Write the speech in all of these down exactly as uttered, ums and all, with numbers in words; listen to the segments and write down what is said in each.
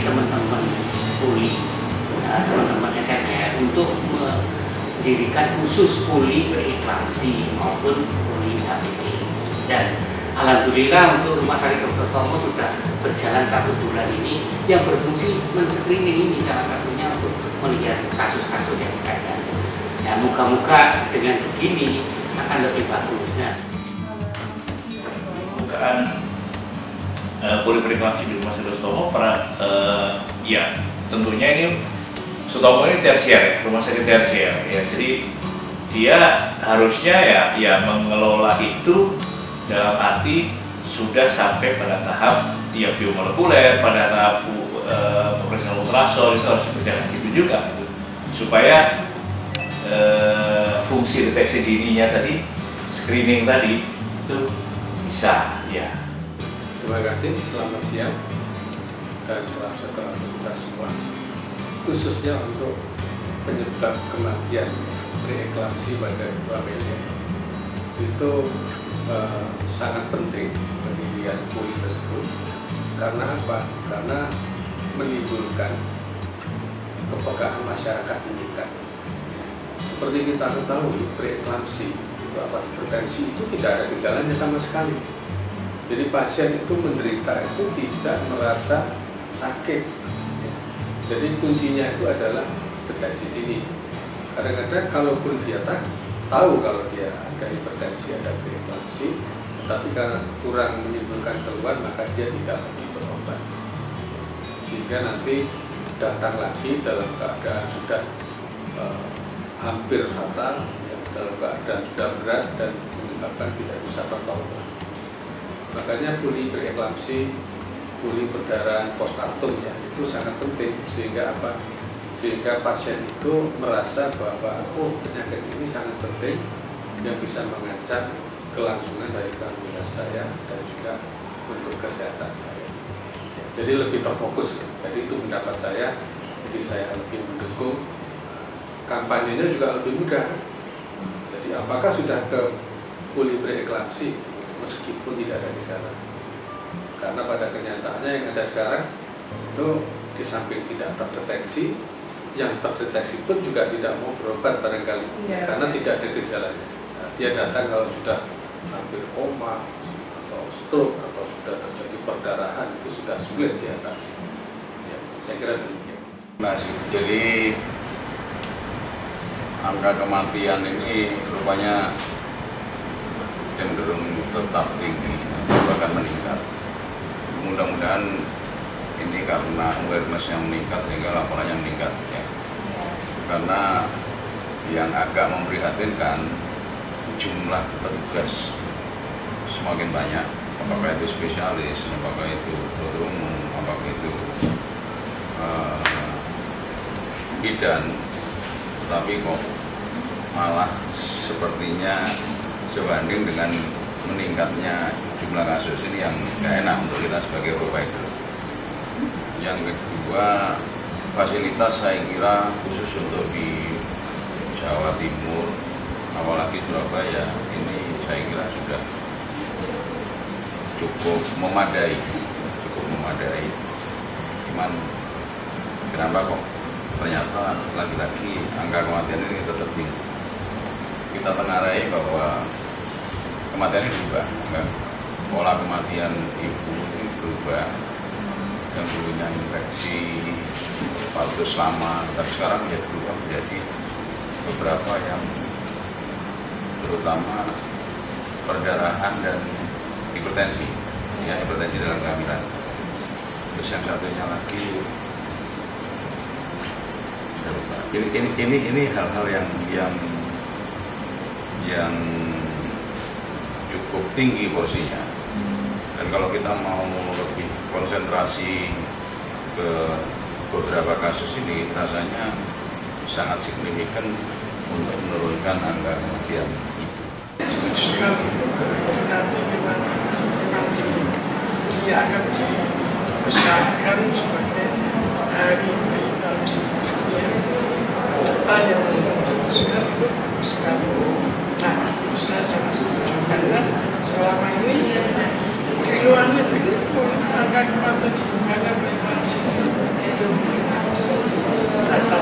teman-teman poli, teman-teman S M R untuk mendirikan khusus poli preeklamsi maupun poli H P P. Dan alhamdulillah untuk Rumah Sakit Dokter Tomo sudah berjalan satu bulan ini yang berfungsi men-screening ini salah satunya untuk melihat kasus-kasus yang ada. Ya, muka-muka dengan begini akan lebih bagus. Nah, pembukaan uh, poli preeklamsi di Rumah Sakit Sutomo para uh, ya tentunya ini Sutomo ini tersier ya, rumah sakit tersier ya, jadi dia harusnya ya ya mengelola itu dalam arti sudah sampai pada tahap ya biomolekuler, pada tahap uh, pemeriksaan ultrasound itu harus berjalan situ juga gitu. Supaya uh, fungsi deteksi dininya tadi, screening tadi itu bisa ya. Terima kasih, selamat siang dan selamat sejahtera untuk kita semua. Khususnya untuk penyebab kematian preeklamsi pada ibu hamilnya itu uh, sangat penting pendirian poli tersebut. Karena apa? Karena menimbulkan kepekaan masyarakat meningkat. Seperti kita ketahui, preeklamsi itu apa, hipertensi itu tidak ada gejalanya sama sekali. Jadi pasien itu menderita itu tidak merasa sakit. Jadi kuncinya itu adalah deteksi dini. Kadang-kadang kalaupun dia tak tahu kalau dia ada hipertensi, ada preeklamsi, tapi karena kurang menimbulkan keluhan maka dia tidak pergi berobat. Sehingga nanti datang lagi dalam keadaan sudah uh, hampir fatal, ya, dalam keadaan sudah berat dan menyebabkan tidak bisa tertolong. Makanya poli preeklamsi, poli perdarahan postpartum ya itu sangat penting sehingga apa? Sehingga pasien itu merasa bahwa oh penyakit ini sangat penting yang bisa mengancam kelangsungan dari kehamilan saya dan juga untuk kesehatan saya. Ya, jadi lebih terfokus. Jadi itu pendapat saya. Jadi saya lebih mendukung. Kampanyenya juga lebih mudah. Jadi apakah sudah ke poli preeklamsi meskipun tidak ada gejala? Karena pada kenyataannya yang ada sekarang itu di samping tidak terdeteksi, yang terdeteksi pun juga tidak mau berobat barangkali ya, karena tidak ada gejalanya. Nah, dia datang kalau sudah hampir koma atau stroke atau sudah terjadi perdarahan itu sudah sulit diatasi. Ya, saya kira demikian. Masih. Jadi angka kematian ini rupanya cenderung tetap tinggi, bahkan meningkat. Mudah-mudahan ini karena awareness yang meningkat sehingga laporannya meningkat ya. Karena yang agak memprihatinkan jumlah petugas semakin banyak, apakah itu spesialis, apakah itu dokter umum, apakah itu uh, bidan, tapi kok malah sepertinya sebanding dengan meningkatnya jumlah kasus ini yang tidak enak untuk kita sebagai provider. Yang kedua, fasilitas saya kira khusus untuk di Jawa Timur, apalagi Surabaya, ini saya kira sudah cukup memadai, cukup memadai. Cuman kenapa kok ternyata lagi-lagi angka kematian ini tetap tinggi? Kita tengarai bahwa kematian ini berubah, enggak? Pola kematian ibu ini berubah. Yang dulunya infeksi patus lama, tapi sekarang menjadi berubah menjadi beberapa yang terutama perdarahan dan hipertensi, ya hipertensi dalam kehamilan. Terus yang satunya lagi, ini ini ini ini hal-hal yang yang yang cukup tinggi porsinya. Dan kalau kita mau lebih konsentrasi ke beberapa kasus ini, rasanya sangat signifikan untuk menurunkan angka kematian ibu. Setuju sekali. Nanti memang memang di, dia akan dibesarkan sebagai hari preeklamsi dunia. Data yang mencetuskan itu bagus sekali. Nah, itu saya sangat setuju karena selama ini di luar negeri pun angka kematian ibu karena preeklamsi itu itu atas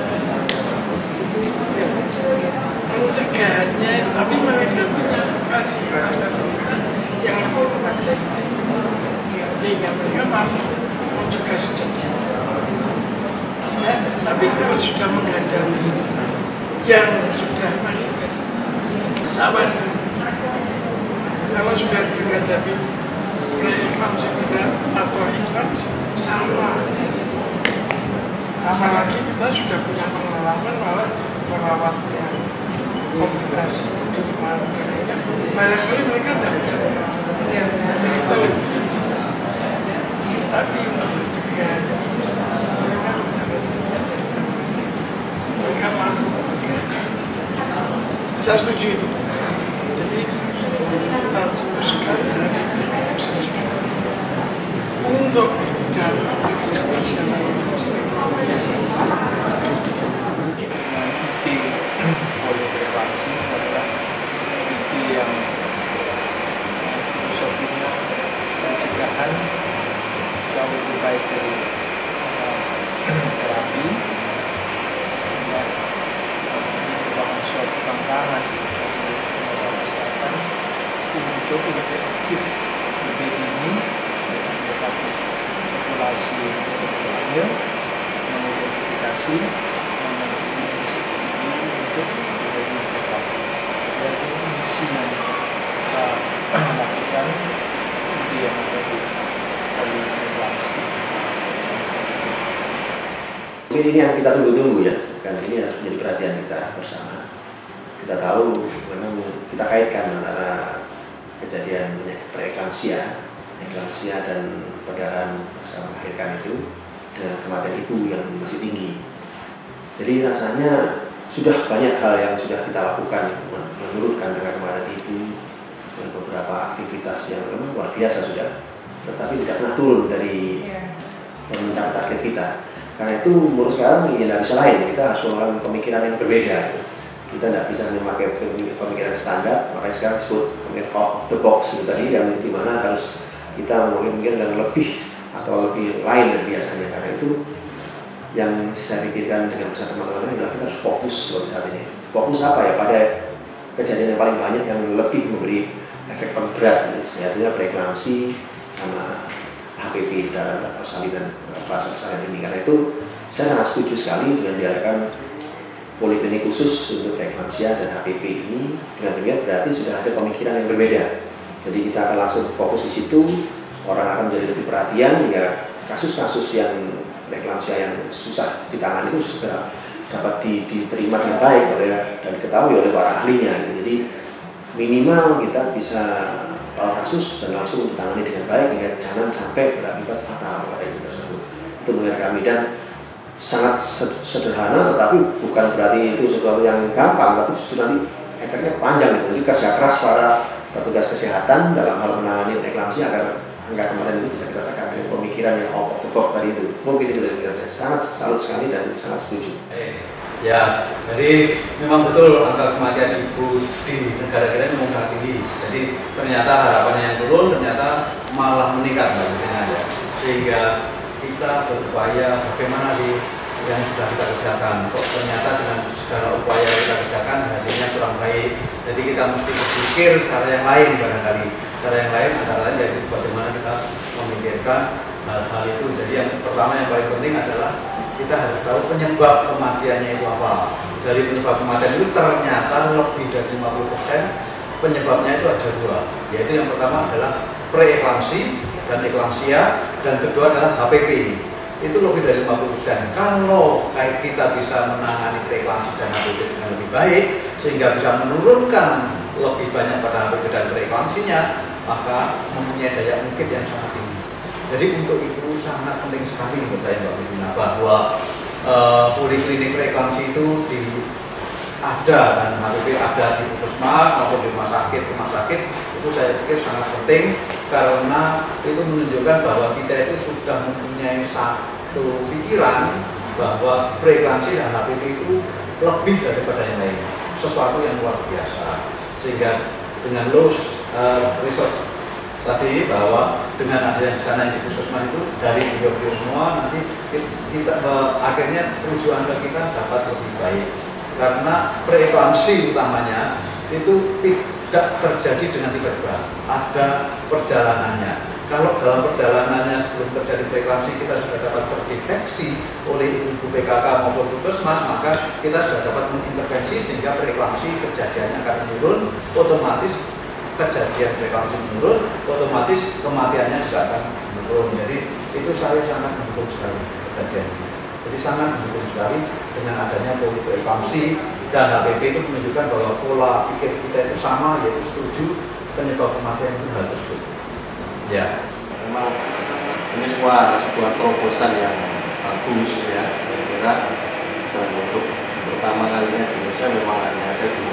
pencegahannya, tapi mereka punya fasilitas-fasilitas yang lebih memadai sehingga mereka mampu mencegah sedikit. Ya, tapi kalau sudah menghadapi yang sudah manifest, sama dengan kalau sudah menghadapi preeklamsi berat atau eklamsi, sama. Apalagi kita sudah punya pengalaman malah merawatnya komplikasi di rumah-rumahnya, barangkali mereka tidak punya pengalaman. Ya, kita lebih. Ya, tapi untuk mencegah mereka punya fasilitas yang mereka mampu mencegah. Saya setuju itu. Jadi kita putuskan untuk dalam masyarakat inti polireklamsi adalah inti yang filosofinya pencegahan jauh lebih baik dari terapi, sehingga merupakan suatu tantangan bagi tenaga kesehatan untuk lebih aktif lebih dini mendekati populasi yang mengidentifikasi memiliki risiko tinggi untuk menjadi infeksi. Jadi misi yang kita lakukan itu yang ada di polireklamsi. Mungkin ini yang kita tunggu-tunggu ya, karena ini harus menjadi perhatian kita bersama. Kita tahu memang kita kaitkan antara kejadian penyakit preeklamsia, eklamsia dan perdarahan pasca melahirkan itu dengan kematian ibu yang masih tinggi. Jadi rasanya sudah banyak hal yang sudah kita lakukan menurunkan dengan kematian ibu dengan beberapa aktivitas yang memang luar biasa sudah, tetapi tidak pernah turun dari yang mencapai target kita. Karena itu menurut sekarang ini tidak bisa lain, kita harus melakukan pemikiran yang berbeda. Kita tidak bisa memakai pemikiran standar, makanya sekarang disebut pemikiran out of the box itu tadi, yang dimana harus kita mungkin yang lebih atau lebih lain dari biasanya. Karena itu yang saya pikirkan dengan bersama teman-teman adalah kita harus fokus saat ini. Fokus apa ya pada kejadian yang paling banyak yang lebih memberi efek paling berat, yaitu preeklamsi sama H P V, perdarahan persalinan fase persalinan ini. Karena itu saya sangat setuju sekali dengan diadakan poliklinik khusus untuk preeklamsia dan H P V ini. Dengan demikian berarti sudah ada pemikiran yang berbeda. Jadi kita akan langsung fokus di situ, orang akan menjadi lebih perhatian hingga kasus-kasus yang preeklamsia yang susah ditangani itu segera dapat diterima dengan baik oleh dan diketahui oleh para ahlinya. Gitu. Jadi minimal kita bisa tahu kasus dan langsung ditangani dengan baik hingga jangan sampai berakibat fatal pada itu tersebut. Itu menurut kami, dan sangat sederhana, tetapi bukan berarti itu sesuatu yang gampang, tapi justru nanti efeknya panjang. Gitu. Jadi kerja keras para petugas kesehatan dalam hal menangani preeklamsi agar angka kematian itu bisa kita tekan dengan pemikiran yang out of the box tadi itu. Mungkin itu dari saya sangat salut sekali dan sangat setuju. Ya, jadi memang betul angka kematian ibu di negara kita memang sangat tinggi. Jadi ternyata harapannya yang turun, ternyata malah meningkat ya. Sehingga kita berupaya bagaimana sih yang sudah kita kerjakan. Kok ternyata dengan segala upaya kita kerjakan hasilnya kurang baik. Jadi kita mesti berpikir cara yang lain barangkali. Cara yang lain antara lain yaitu bagaimana kita memikirkan hal-hal itu. Jadi yang pertama yang paling penting adalah kita harus tahu penyebab kematiannya itu apa. Dari penyebab kematian itu ternyata lebih dari lima puluh persen penyebabnya itu ada dua. Yaitu yang pertama adalah preeklamsi dan eklamsia, dan kedua adalah H P V. Itu lebih dari lima puluh persen. Kalau kayak kita bisa menangani preeklamsi dan H P V dengan lebih baik, sehingga bisa menurunkan lebih banyak pada H P V dan preeklamsinya, maka mempunyai daya ungkit yang sangat tinggi. Jadi untuk itu sangat penting sekali menurut saya Mbak Bivina, bahwa uh, poliklinik preeklamsi itu di ada dan H P V ada di puskesmas maupun di rumah sakit rumah sakit itu saya pikir sangat penting, karena itu menunjukkan bahwa kita itu sudah mempunyai satu pikiran bahwa preeklamsi dan H P V itu lebih daripada yang lain, sesuatu yang luar biasa. Sehingga dengan low uh, research tadi bahwa dengan adanya di sana di puskesmas itu dari beliau-beliau semua nanti kita eh, akhirnya rujukan ke kita dapat lebih baik karena preeklamsi utamanya itu tidak terjadi dengan tiba-tiba, ada perjalanannya. Kalau dalam perjalanannya sebelum terjadi preeklamsi kita sudah dapat terdeteksi oleh ibu P K K maupun puskesmas, maka kita sudah dapat mengintervensi sehingga preeklamsi kejadiannya akan menurun, otomatis kejadian preeklamsi menurun, otomatis kematiannya juga akan menurun. Jadi itu saya sangat mendukung sekali kejadian ini. Jadi sangat mendukung sekali dengan adanya pola preeklamsi dan H P P itu menunjukkan bahwa pola pikir kita itu sama, yaitu setuju penyebab kematian itu hal tersebut. Ya, memang ini sebuah sebuah terobosan yang bagus ya, saya kira. Dan untuk pertama kalinya di Indonesia memang hanya ada di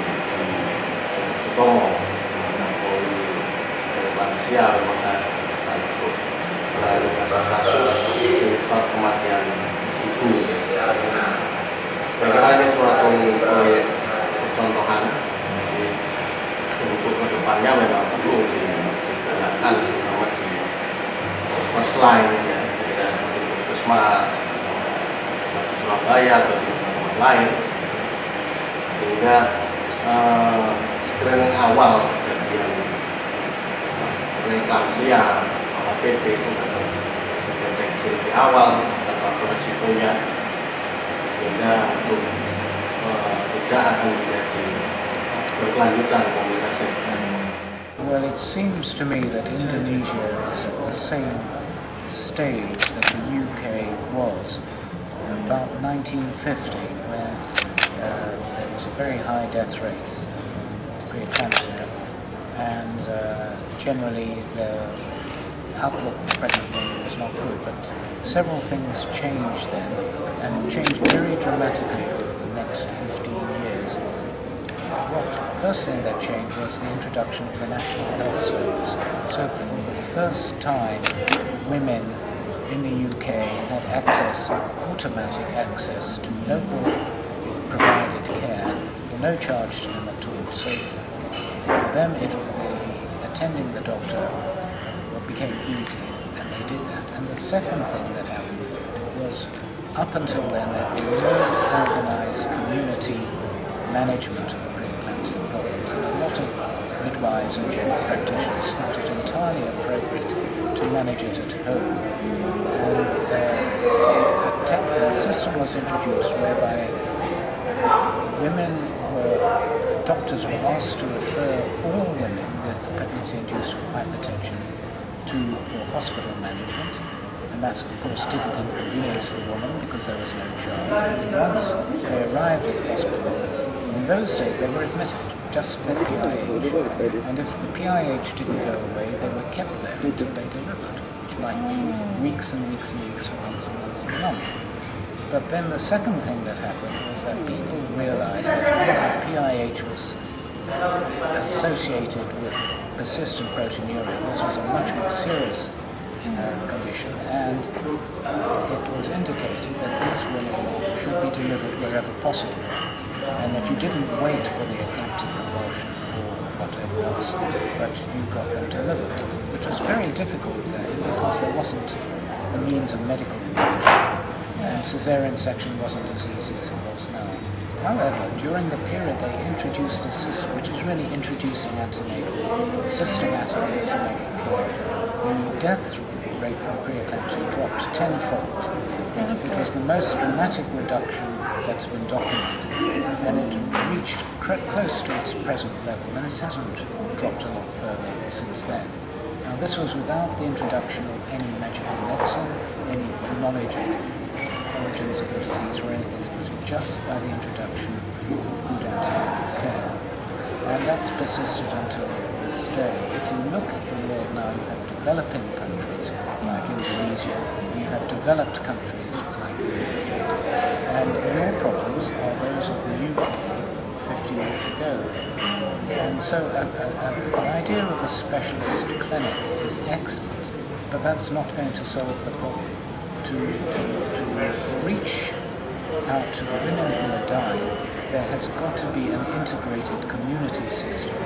Sutomo, mana poli lansia memang saya untuk melalui kasus-kasus penyebab kematian ibu. Saya kira ini suatu proyek percontohan untuk kedepannya memang perlu digalakkan, terutama di first line ya, ketika seperti puskesmas di Surabaya atau di tempat lain, sehingga eh, screening awal kejadian preeklamsia H P P itu dapat deteksi lebih awal dan faktor risikonya, sehingga untuk eh, tidak akan menjadi berkelanjutan komplikasi. Well, it seems to me that Indonesia is at the same stage that the U K was about nineteen fifty, where uh, there was a very high death rate from preeclampsia, and uh, generally the outlook for pregnant women was not good. But several things changed then, and changed very dramatically over the next fifteen years. The first thing that changed was the introduction of the National Health Service. So for the first time, women in the U K had access, automatic access to local provided care for no charge to them at all. So for them, it, the, attending the doctor became easy, and they did that. And the second thing that happened was, up until then, there had been no organised community management of preeclampsia problems, and a lot of midwives and general practitioners thought it entirely appropriate to manage it at home. And uh, a, te- a system was introduced whereby women were, doctors were asked to refer all women with pregnancy-induced hypertension to for hospital management, and that of course didn't inconvenience the woman because there was no child. And once they arrived at the hospital, in those days they were admitted just with P I H, and if the P I H didn't go away, they were kept there until they delivered, which might be weeks and weeks and weeks, or months and months and months. But then the second thing that happened was that people realized that P I H was associated with persistent proteinuria. This was a much more serious uh, condition, and uh, it was indicated that these women should be delivered wherever possible, and that you didn't wait for the eclamptic convulsion or whatever else, but you got them delivered, which was very difficult then because there wasn't the means of medical intervention, and caesarean section wasn't as easy as it was now. However, during the period they introduced this system, which is really introducing antenatal, systematic antenatal care, the death rate from preeclampsia dropped tenfold. It was the most dramatic reduction that's been documented, and it reached close to its present level, and it hasn't dropped a lot further since then. Now, this was without the introduction of any magical medicine, any knowledge of the origins of the disease or anything. Just by the introduction of good antenatal care. And that's persisted until this day. If you look at the world now, you have developing countries like Indonesia, you have developed countries like the U K, and your problems are those of the U K fifty years ago. And so uh, uh, the idea of a specialist clinic is excellent, but that's not going to solve the problem. To, to, to reach out to the women who are dying, there has got to be an integrated community system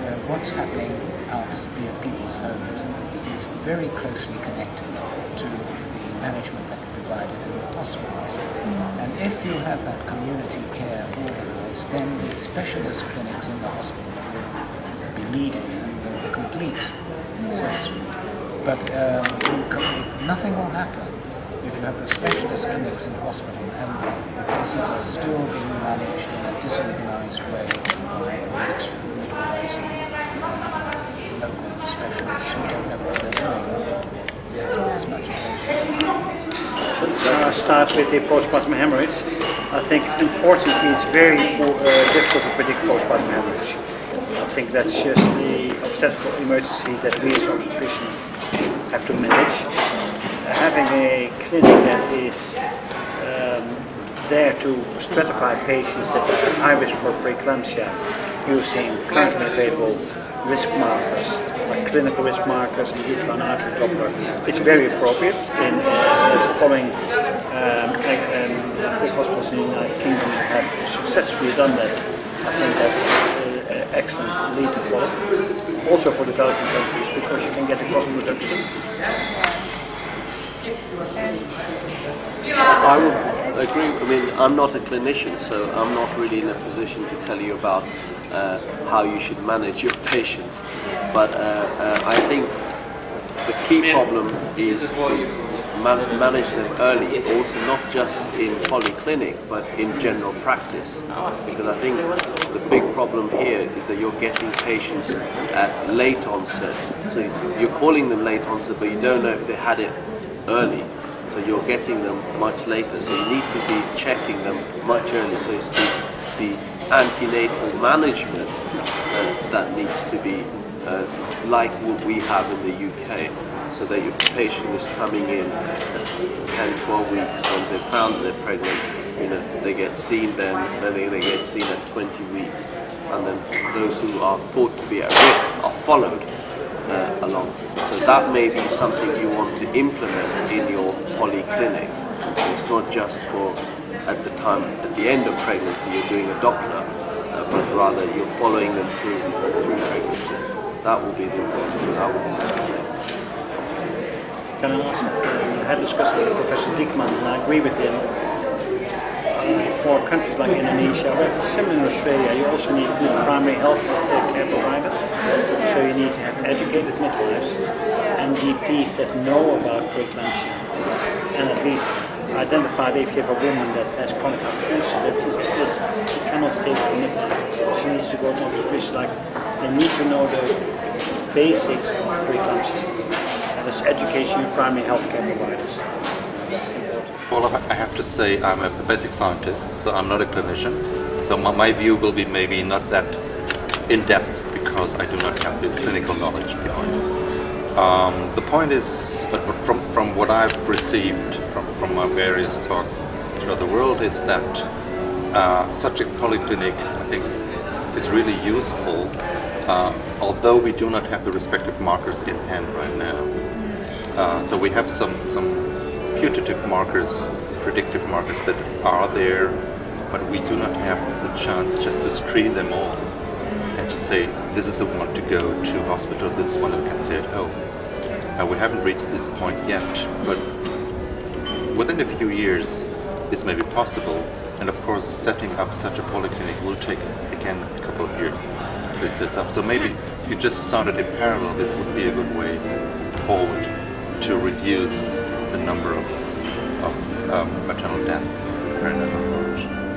uh, what's happening out near people's homes is very closely connected to the management that is provided in the hospitals. Mm. And if you have that community care organised, then the specialist clinics in the hospital will be needed and will complete the system. But um, nothing will happen if you have the specialist clinics in hospital and the cases are still being managed in a disorganised way by extra midwives and uh, local specialists who don't know what they're doing as, as much as they should. So I start with the postpartum hemorrhage. I think unfortunately it's very uh, difficult to predict postpartum hemorrhage. I think that's just the obstetrical emergency that we as obstetricians have to manage. Uh, having a clinic that is um, there to stratify patients that are high risk for preeclampsia using currently available risk markers, like clinical risk markers and uterine artery Doppler, it's very appropriate. In uh, following um, um, big hospitals in the United Kingdom have successfully done that. I think that is an excellent lead to follow. Also for developing countries, because you can get the cost reduction. I would agree. I mean, I'm not a clinician, so I'm not really in a position to tell you about uh, how you should manage your patients. But uh, uh, I think the key problem is to man manage them early, also not just in polyclinic, but in general practice. Because I think the big problem here is that you're getting patients at late onset. So you're calling them late onset, but you don't know if they had it early. So you're getting them much later. So you need to be checking them much earlier. So it's the, the antenatal management uh, that needs to be uh, like what we have in the U K. So that your patient is coming in at ten, twelve weeks when they found that they're pregnant. You know, they get seen then, then they, they get seen at twenty weeks, and then those who are thought to be at risk are followed uh, along. So that may be something you want to implement in your polyclinic. So it's not just for at the time, at the end of pregnancy, you're doing a Doppler, uh, but rather you're following them through through pregnancy. That will be the important thing. I would say. Can I ask, I had discussed with Professor Diekman, and I agree with him. Uh, for countries like Indonesia, where it's similar in Australia, you also need good primary health care providers. So you need to have educated midwives and G Ps that know about preeclampsia, and at least identify if you have a woman that has chronic hypertension. That's just this. She cannot stay with the midwife. She needs to go to obstetrician. Like, they need to know the basics of preeclampsia. There's education and primary healthcare providers. That's important. Well, I have to say I'm a basic scientist, so I'm not a clinician. So my, my view will be maybe not that in-depth because I do not have the clinical knowledge behind it. Um, the point is, but from, from what I've received from, from my various talks throughout the world, is that uh, such a polyclinic, I think, is really useful, uh, although we do not have the respective markers in hand right now. Uh, so we have some, some putative markers, predictive markers that are there, but we do not have the chance just to screen them all and to say, this is the one to go to hospital, this is one that can stay at home. Uh, we haven't reached this point yet, but within a few years this may be possible, and of course setting up such a polyclinic will take, again, a couple of years to it sets up. So maybe if you just started in parallel, this would be a good way forward to reduce the number of, of um, maternal death, perinatal hemorrhage.